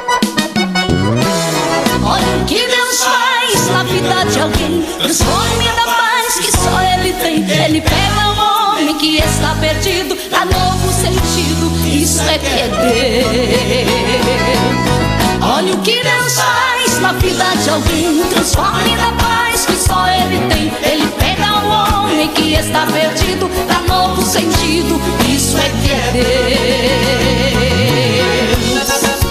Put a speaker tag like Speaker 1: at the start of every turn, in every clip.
Speaker 1: Olha o que Deus faz na vida de alguém, transforma da paz que só Ele tem. Ele pega o homem que está perdido, dá novo sentido, isso é que é Deus. Olha o que Deus faz na vida de alguém, transforma da paz que só Ele tem. Ele pega o homem que está perdido, dá novo sentido, isso é que é Deus.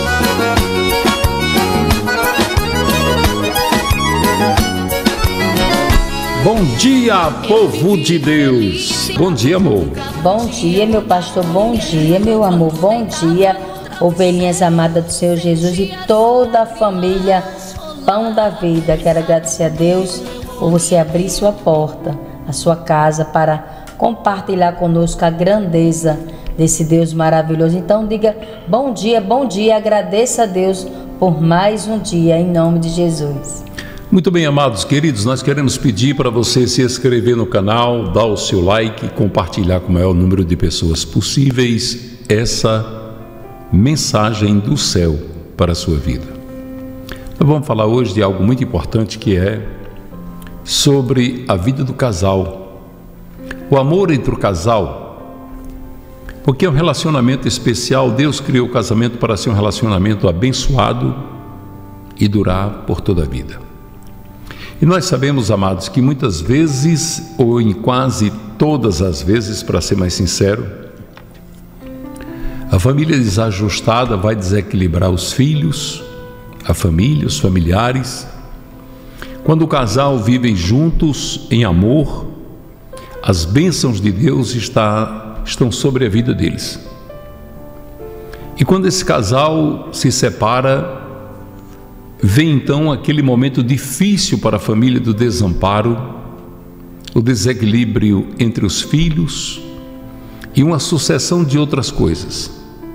Speaker 2: Bom dia, povo de Deus. Bom dia, amor.
Speaker 3: Bom dia, meu pastor. Bom dia, meu amor. Bom dia, ovelhinhas amadas do Senhor Jesus e toda a família Pão da Vida. Quero agradecer a Deus por você abrir sua porta, a sua casa, para compartilhar conosco a grandeza desse Deus maravilhoso. Então diga bom dia, agradeça a Deus por mais um dia, em nome de Jesus.
Speaker 2: Muito bem, amados queridos, nós queremos pedir para você se inscrever no canal, dar o seu like e compartilhar com o maior número de pessoas possíveis essa mensagem do céu para a sua vida. Nós vamos falar hoje de algo muito importante, que é sobre a vida do casal, o amor entre o casal, porque é um relacionamento especial. Deus criou o casamento para ser um relacionamento abençoado e durar por toda a vida. E nós sabemos, amados, que muitas vezes, ou em quase todas as vezes, para ser mais sincero, a família desajustada vai desequilibrar os filhos, a família, os familiares. Quando o casal vivem juntos em amor, as bênçãos de Deus estão sobre a vida deles. E quando esse casal se separa, vem então aquele momento difícil para a família do desamparo, o desequilíbrio entre os filhos e uma sucessão de outras coisas.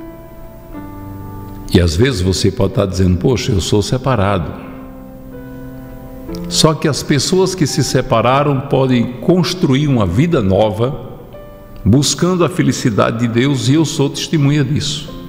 Speaker 2: E às vezes você pode estar dizendo: poxa, eu sou separado. Só que as pessoas que se separaram podem construir uma vida nova, buscando a felicidade de Deus, e eu sou testemunha disso.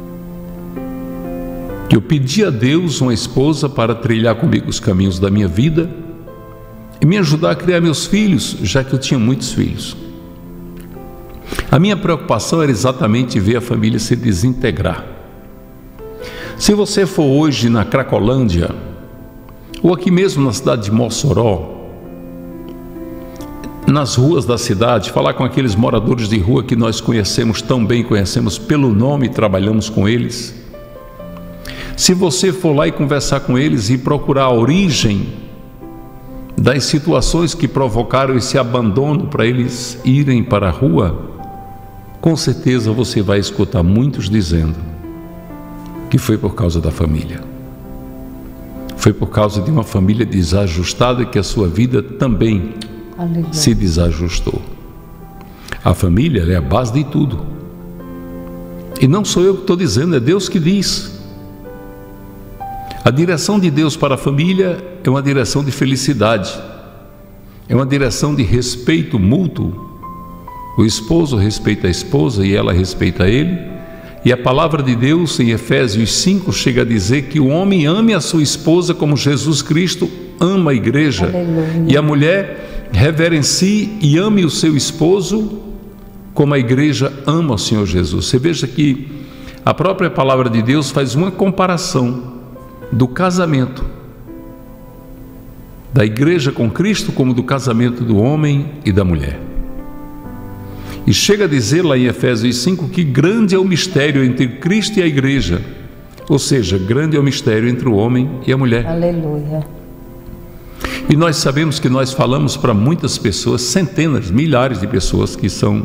Speaker 2: Eu pedi a Deus uma esposa para trilhar comigo os caminhos da minha vida e me ajudar a criar meus filhos, já que eu tinha muitos filhos. A minha preocupação era exatamente ver a família se desintegrar. Se você for hoje na Cracolândia, ou aqui mesmo na cidade de Mossoró, nas ruas da cidade, falar com aqueles moradores de rua que nós conhecemos tão bem, conhecemos pelo nome e trabalhamos com eles. Se você for lá e conversar com eles e procurar a origem das situações que provocaram esse abandono para eles irem para a rua, com certeza você vai escutar muitos dizendo que foi por causa da família. Foi por causa de uma família desajustada que a sua vida também se desajustou. A família é a base de tudo. E não sou eu que estou dizendo, é Deus que diz. A direção de Deus para a família é uma direção de felicidade, é uma direção de respeito mútuo. O esposo respeita a esposa e ela respeita ele. E a palavra de Deus em Efésios 5 chega a dizer que o homem ame a sua esposa como Jesus Cristo ama a igreja. Aleluia. E a mulher reverencie e ame o seu esposo como a igreja ama o Senhor Jesus. Você veja que a própria palavra de Deus faz uma comparação do casamento da igreja com Cristo como do casamento do homem e da mulher. E chega a dizer lá em Efésios 5 que grande é o mistério entre Cristo e a igreja, ou seja, grande é o mistério entre o homem e a mulher.
Speaker 3: Aleluia.
Speaker 2: E nós sabemos que nós falamos para muitas pessoas, centenas, milhares de pessoas que são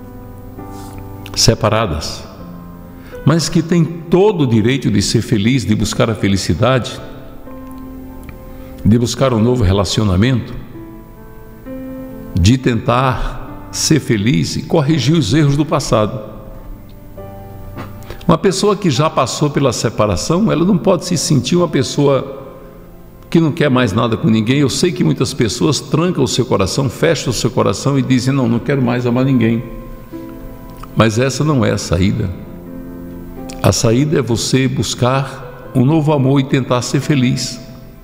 Speaker 2: separadas, mas que tem todo o direito de ser feliz, de buscar a felicidade, de buscar um novo relacionamento, de tentar ser feliz e corrigir os erros do passado. Uma pessoa que já passou pela separação, ela não pode se sentir uma pessoa que não quer mais nada com ninguém. Eu sei que muitas pessoas trancam o seu coração, fecham o seu coração e dizem: não quero mais amar ninguém. Mas essa não é a saída. A saída é você buscar um novo amor e tentar ser feliz.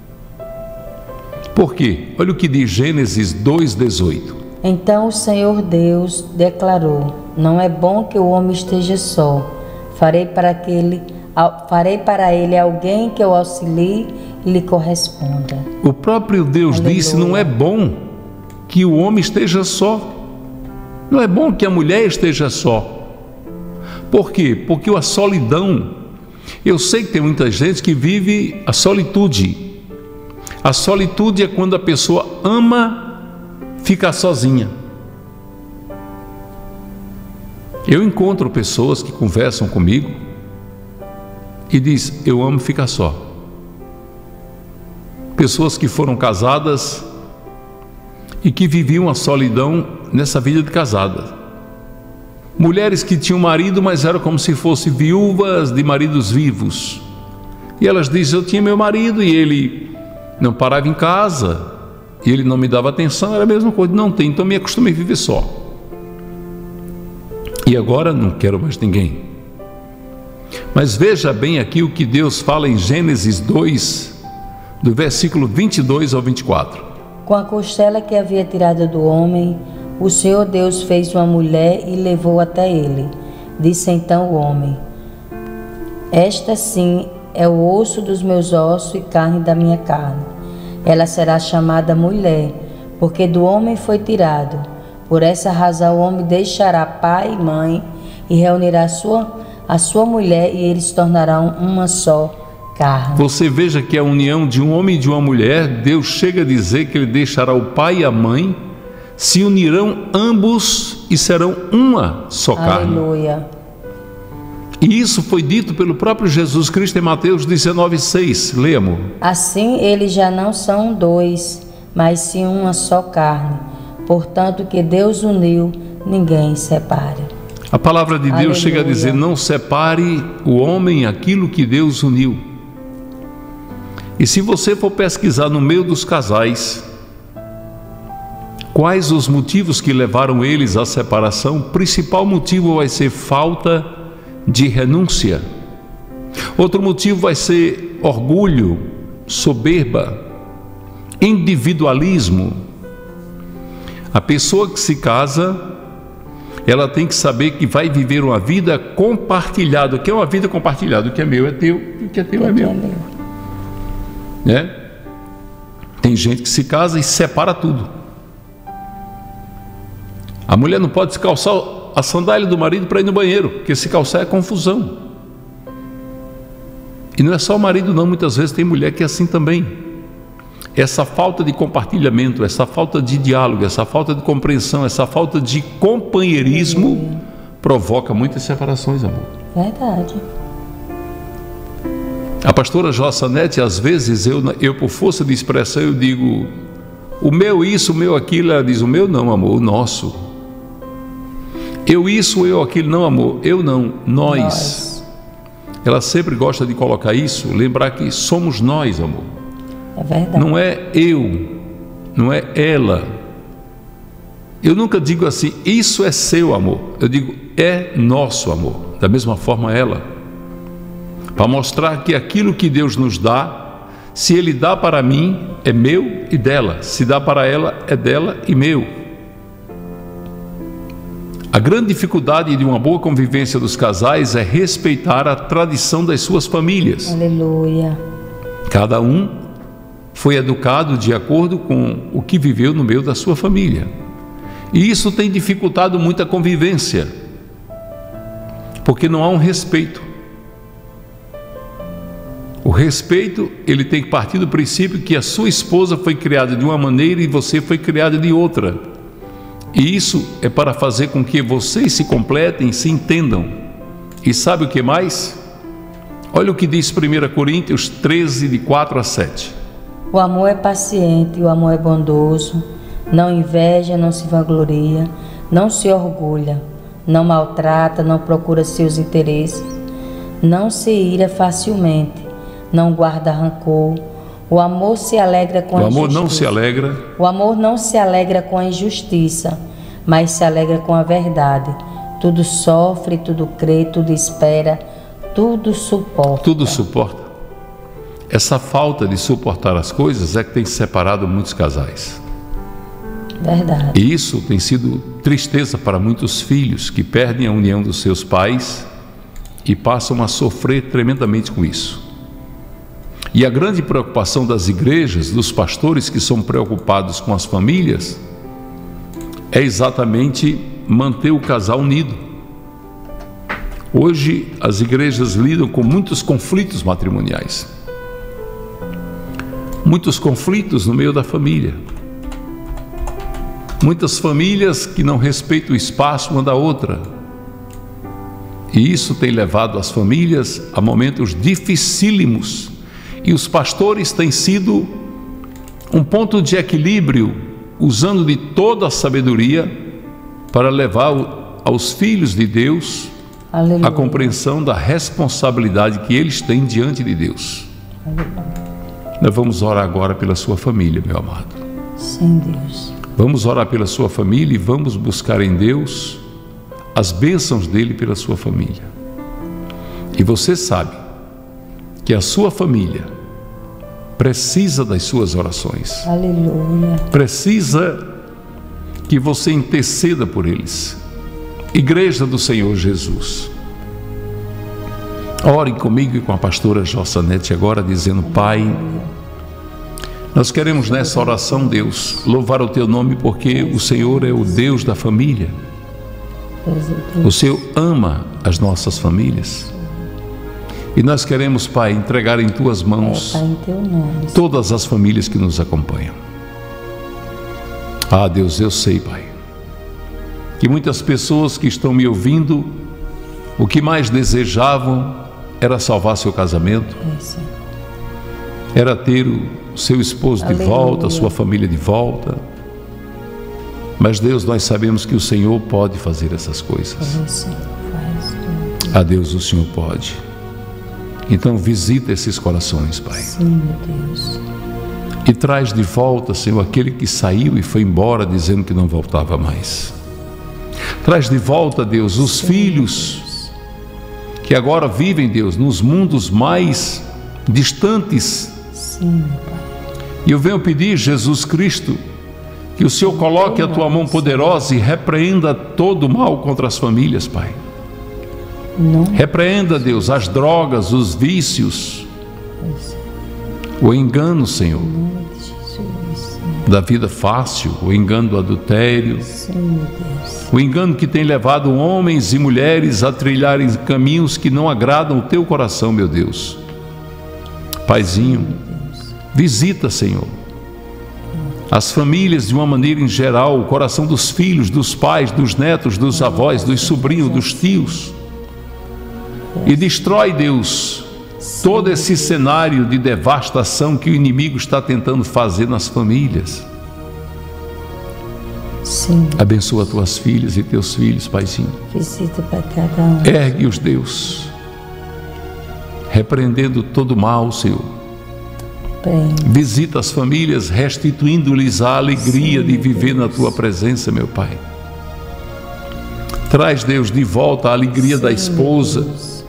Speaker 2: Por quê? Olha o que diz Gênesis 2:18.
Speaker 3: Então o Senhor Deus declarou: não é bom que o homem esteja só. Farei para ele alguém que o auxilie e lhe corresponda.
Speaker 2: O próprio Deus
Speaker 3: Aleluia.
Speaker 2: disse: não é bom que o homem esteja só. Não é bom que a mulher esteja só. Por quê? Porque a solidão, eu sei que tem muita gente que vive a solitude. A solitude é quando a pessoa ama ficar sozinha. Eu encontro pessoas que conversam comigo e diz: eu amo ficar só. Pessoas que foram casadas e que viviam a solidão nessa vida de casada. Mulheres que tinham marido, mas eram como se fossem viúvas de maridos vivos. E elas dizem: eu tinha meu marido e ele não parava em casa, e ele não me dava atenção, era a mesma coisa. Não tem, então me acostumei a viver só. E agora não quero mais ninguém. Mas veja bem aqui o que Deus fala em Gênesis 2, do versículo 22 ao 24.
Speaker 3: Com a costela que havia tirado do homem, o Senhor Deus fez uma mulher e levou até ele. Disse então o homem: esta sim é o osso dos meus ossos e carne da minha carne. Ela será chamada mulher, porque do homem foi tirado. Por essa razão o homem deixará pai e mãe e reunirá a sua mulher, e eles se tornarão uma só carne.
Speaker 2: Você veja que a união de um homem e de uma mulher, Deus chega a dizer que ele deixará o pai e a mãe, se unirão ambos e serão uma só carne.
Speaker 3: Aleluia.
Speaker 2: E isso foi dito pelo próprio Jesus Cristo em Mateus 19:6. Lê, amor.
Speaker 3: Assim eles já não são dois, mas sim uma só carne. Portanto, que Deus uniu, ninguém separe.
Speaker 2: A palavra de Deus
Speaker 3: Aleluia.
Speaker 2: chega a dizer: não separe o homem aquilo que Deus uniu. E se você for pesquisar no meio dos casais, quais os motivos que levaram eles à separação, o principal motivo vai ser falta de renúncia. Outro motivo vai ser orgulho, soberba, individualismo. A pessoa que se casa, ela tem que saber que vai viver uma vida compartilhada. O que é uma vida compartilhada? O que é meu é teu, o que é teu é meu. Né? Tem gente que se casa e separa tudo. A mulher não pode calçar a sandália do marido para ir no banheiro, porque se calçar é confusão. E não é só o marido não, muitas vezes tem mulher que é assim também. Essa falta de compartilhamento, essa falta de diálogo, essa falta de compreensão, essa falta de companheirismo provoca muitas separações, amor.
Speaker 3: Verdade.
Speaker 2: A pastora Jossanete, às vezes, eu por força de expressão, eu digo: o meu isso, o meu aquilo. Ela diz: o meu não, amor, o nosso. Eu isso, eu aquilo. Não, amor, eu não, nós. Ela sempre gosta de colocar isso, lembrar que somos nós, amor.
Speaker 3: É verdade.
Speaker 2: Não é eu, não é ela. Eu nunca digo assim: isso é seu, amor. Eu digo: é nosso, amor. Da mesma forma ela. Para mostrar que aquilo que Deus nos dá, se Ele dá para mim, é meu e dela. Se dá para ela, é dela e meu. A grande dificuldade de uma boa convivência dos casais é respeitar a tradição das suas famílias.
Speaker 3: Aleluia.
Speaker 2: Cada um foi educado de acordo com o que viveu no meio da sua família. E isso tem dificultado muito a convivência, porque não há um respeito. O respeito, ele tem que partir do princípio que a sua esposa foi criada de uma maneira e você foi criada de outra. E isso é para fazer com que vocês se completem, se entendam. E sabe o que mais? Olha o que diz 1 Coríntios 13, de 4 a 7.
Speaker 3: O amor é paciente, o amor é bondoso, não inveja, não se vangloria, não se orgulha, não maltrata, não procura seus interesses, não se ira facilmente, não guarda rancor. O amor se alegra com a injustiça. O amor não se alegra. O amor não se alegra com a injustiça, mas se alegra com a verdade. Tudo sofre, tudo crê, tudo espera, tudo suporta.
Speaker 2: Tudo suporta. essa falta de suportar as coisas é que tem separado muitos casais.
Speaker 3: Verdade.
Speaker 2: E isso tem sido tristeza para muitos filhos que perdem a união dos seus pais e passam a sofrer tremendamente com isso. E a grande preocupação das igrejas, dos pastores que são preocupados com as famílias, é exatamente manter o casal unido. Hoje as igrejas lidam com muitos conflitos matrimoniais, muitos conflitos no meio da família, muitas famílias que não respeitam o espaço uma da outra, e isso tem levado as famílias a momentos dificílimos, e os pastores têm sido um ponto de equilíbrio, usando de toda a sabedoria para levar aos filhos de Deus
Speaker 3: Aleluia.
Speaker 2: a compreensão da responsabilidade que eles têm diante de Deus.
Speaker 3: Aleluia.
Speaker 2: Nós vamos orar agora pela sua família, meu amado.
Speaker 3: Sim, Deus.
Speaker 2: Vamos orar pela sua família e vamos buscar em Deus as bênçãos dele pela sua família. E você sabe que a sua família precisa das suas orações.
Speaker 3: Aleluia.
Speaker 2: Precisa que você interceda por eles. Igreja do Senhor Jesus, ore comigo e com a pastora Jossanete agora, dizendo: Pai, nós queremos nessa oração, Deus, louvar o Teu nome, porque o Senhor é o Deus da família. O Senhor ama as nossas famílias. E nós queremos, Pai, entregar em Tuas mãos
Speaker 3: Pai, em Teu nome.
Speaker 2: todas as famílias que nos acompanham. Ah, Deus, eu sei, Pai, que muitas pessoas que estão me ouvindo, o que mais desejavam era salvar seu casamento, era ter o seu esposo de volta, a sua família de volta. Mas, Deus, nós sabemos que o Senhor pode fazer essas coisas. Ah, Deus, o Senhor pode. Então visita esses corações, Pai.
Speaker 3: Sim, meu Deus.
Speaker 2: E traz de volta, Senhor, aquele que saiu e foi embora dizendo que não voltava mais. Traz de volta, Deus, os filhos que agora vivem, Deus, nos mundos mais distantes.
Speaker 3: Sim, meu Pai.
Speaker 2: E eu venho pedir, Jesus Cristo, que o Senhor coloque a Tua mão poderosa e repreenda todo o mal contra as famílias, Pai. Repreenda, Deus, as drogas, os vícios, o engano, Senhor, da vida fácil, o engano do adultério, o engano que tem levado homens e mulheres a trilharem caminhos que não agradam o Teu coração, meu Deus. Paizinho, visita, Senhor, as famílias de uma maneira em geral, o coração dos filhos, dos pais, dos netos, dos avós, dos sobrinhos, dos tios, e destrói, Deus, todo esse cenário de devastação que o inimigo está tentando fazer nas famílias.
Speaker 3: Sim.
Speaker 2: Abençoa tuas filhas e teus filhos, Paizinho.
Speaker 3: Visita para cada um.
Speaker 2: Ergue-os, Deus, repreendendo todo mal, Senhor.
Speaker 3: Bem.
Speaker 2: Visita as famílias, restituindo-lhes a alegria de viver na Tua presença, meu Pai. Traz, Deus, de volta a alegria da esposa.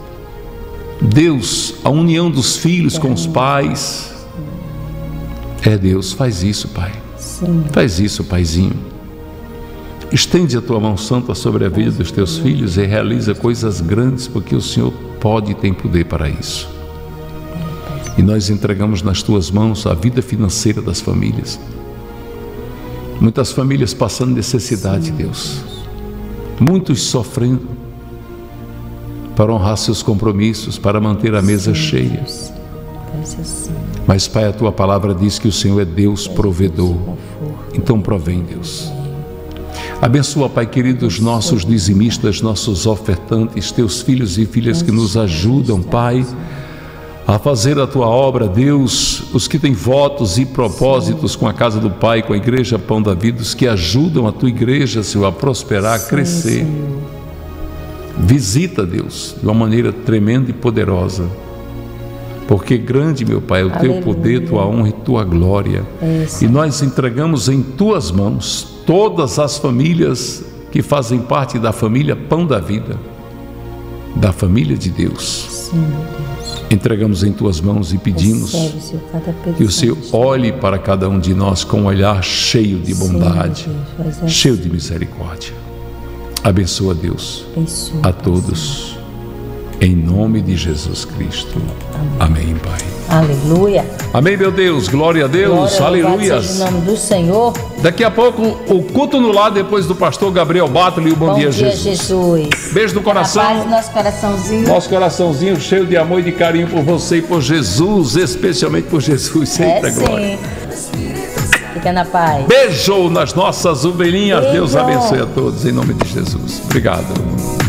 Speaker 2: Deus, a união dos filhos com os pais. É, Deus, faz isso, Pai.
Speaker 3: Sim.
Speaker 2: Faz isso, Paizinho. Estende a Tua mão santa sobre a vida dos Teus filhos e realiza coisas grandes, porque o Senhor pode e tem poder para isso. E nós entregamos nas Tuas mãos a vida financeira das famílias. Muitas famílias passando necessidade, Deus. Muitos sofrendo para honrar seus compromissos, para manter a mesa cheia. Mas, Pai, a Tua palavra diz que o Senhor é Deus provedor. Então provém, Deus. Abençoa, Pai querido, os nossos dizimistas, nossos ofertantes, Teus filhos e filhas que nos ajudam, Pai, a fazer a Tua obra, Deus, os que têm votos e propósitos com a casa do Pai, com a Igreja Pão da Vida, os que ajudam a Tua Igreja, Senhor, a prosperar, a crescer. Visita, Deus, de uma maneira tremenda e poderosa, porque grande, meu Pai, é o Teu poder, Tua honra e Tua glória. E nós entregamos em Tuas mãos todas as famílias que fazem parte da família Pão da Vida. da família de Deus.
Speaker 3: Sim, meu Deus.
Speaker 2: Entregamos em tuas mãos e pedimos
Speaker 3: Recebe, Senhor, cada
Speaker 2: que o Senhor
Speaker 3: petição.
Speaker 2: olhe para cada um de nós com um olhar cheio de bondade,
Speaker 3: Sim, meu Deus, faz
Speaker 2: cheio
Speaker 3: assim.
Speaker 2: de misericórdia. Abençoa, Deus,
Speaker 3: Abençoa,
Speaker 2: a
Speaker 3: Pai
Speaker 2: todos, em nome de Jesus Cristo. Amém, Pai.
Speaker 3: Aleluia.
Speaker 2: Amém, meu Deus. Glória a Deus.
Speaker 3: Glória, louvado
Speaker 2: Aleluia.
Speaker 3: seja o nome do Senhor.
Speaker 2: Daqui a pouco, o culto no lar, depois do pastor Gabriel Bátoli e o Bom Dia Jesus.
Speaker 3: Jesus.
Speaker 2: Beijo no coração.
Speaker 3: A paz do nosso coraçãozinho.
Speaker 2: Nosso coraçãozinho cheio de amor e de carinho por você e por Jesus, especialmente por Jesus. Sempre glória.
Speaker 3: Fica na paz.
Speaker 2: Beijo nas nossas ovelhinhas.
Speaker 3: Beijo.
Speaker 2: Deus abençoe a todos em nome de Jesus. Obrigado.